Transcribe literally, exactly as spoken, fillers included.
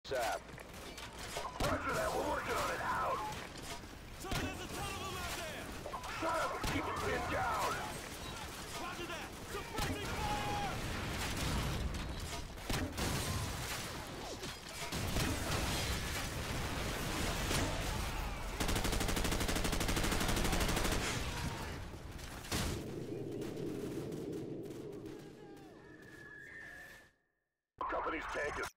Sap. Roger that, we're working on it. Out. So there's a ton of them out there! Shut up and keep it pinned down. Roger that! Suppressing fire! Company's tank is